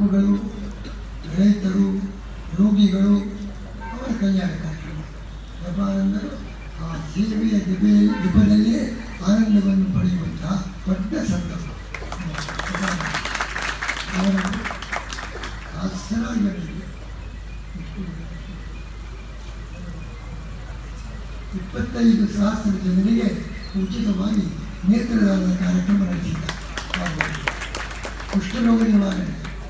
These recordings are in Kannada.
ಗೋವುಗಳು, ರೈತರು, ರೋಗಿಗಳು ಅವರ ಕಲ್ಯಾಣ ಕಾರ್ಯಕ್ರಮ. ಜಪಾನಂದರು ಆ ಸೇವೆಯ ದಿಬ್ಬದಲ್ಲೇ ಆನಂದವನ್ನು ಪಡೆಯುವಂತಹ ದೊಡ್ಡ ಸಂದರ್ಭ. ಅವರು ಹಾಸ್ಯರಾಗಿರಲಿಲ್ಲ. 25,000 ಜನರಿಗೆ ಉಚಿತವಾಗಿ ನೇತ್ರದಾನದ ಕಾರ್ಯಕ್ರಮ ನಡೆಸಿದ್ದಾರೆ. ಕುಷ್ಠರೋಗ ನಿವಾರಣೆ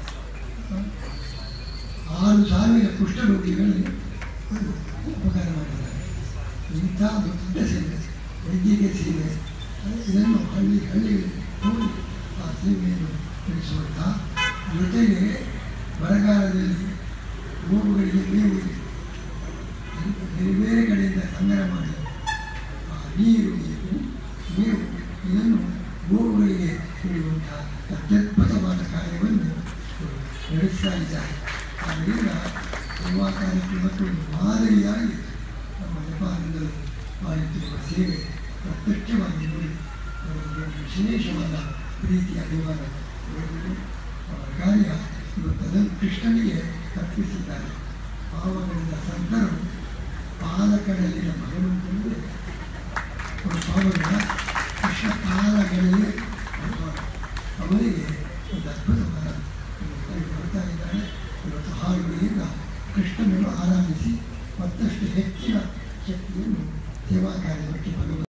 6,000 ಕುಷ್ಠರೋಗಿಗಳಿಗೆ ಉಪಕಾರ ಮಾಡಿದ್ದಾರೆ. ಇಂಥ ದೊಡ್ಡ ಸೇವೆ, ವೈದ್ಯಕೀಯ ಸೇವೆ, ಇದನ್ನು ಹಳ್ಳಿಗಳಲ್ಲಿ ಹೋಗಿ ಆ ಸೇವೆಯನ್ನು ನಡೆಸುವಂಥ ಜೊತೆಗೆ ಬರಗಾಲದಲ್ಲಿ ಗೋವುಗಳಿಗೆ ಮೇವು ಬೇರೆ ಬೇರೆ ಕಡೆಯಿಂದ ಸಂಗ್ರಹ ಮಾಡಿ ಆ ನೀರು, ಮೇವು ಇದನ್ನು ಗೋವುಗಳಿಗೆ ನೀಡುವಂತಹ ಅತ್ಯದ್ಭುತವಾದ ಕಾರ್ಯವನ್ನು ನಡೆಸ್ತಾ ಇದ್ದಾರೆ. ಆದ್ದರಿಂದ ಸೇವಾ ಕಾರ್ಯಕ್ರಮಕ್ಕೆ ಒಂದು ಮಾದರಿಯಾಗಿ ನಮ್ಮ ಜಪಾನದಲ್ಲಿ ಮಾಡುತ್ತಿರುವ ಸೇವೆ ಪ್ರತ್ಯಕ್ಷವಾಗಿ ನೋಡಿ ವಿಶೇಷವಾದ ಪ್ರೀತಿಯ ಅಭಿಮಾನ ಅವರ ಕಾರ್ಯ ಇವತ್ತು ಅದನ್ನು ಕೃಷ್ಣನಿಗೆ ಅರ್ಪಿಸಿದ್ದಾರೆ. ಪಾವಗಳಿಂದ ಸಂತರು ಪಾಲಕಡಲಿನ ಭಗವಂತನಿಗೆ ಅವರು ಪಾವಗಳ ಕೃಷ್ಣ ಪಾಲಗಳಲ್ಲಿ ಅವರಿಗೆ ಒಂದು ಅದ್ಭುತವಾದ ಬರ್ತಾ ಇದ್ದಾರೆ. ಇವತ್ತು ಹಾಡುಗಳಿಂದ ಕೃಷ್ಣನನ್ನು ಆರಾಧಿಸಿ ಮತ್ತಷ್ಟು ಹೆಚ್ಚಿನ ಶಕ್ತಿಯನ್ನು ಸೇವಾ ಕಾರ್ಯಕ್ಕೆ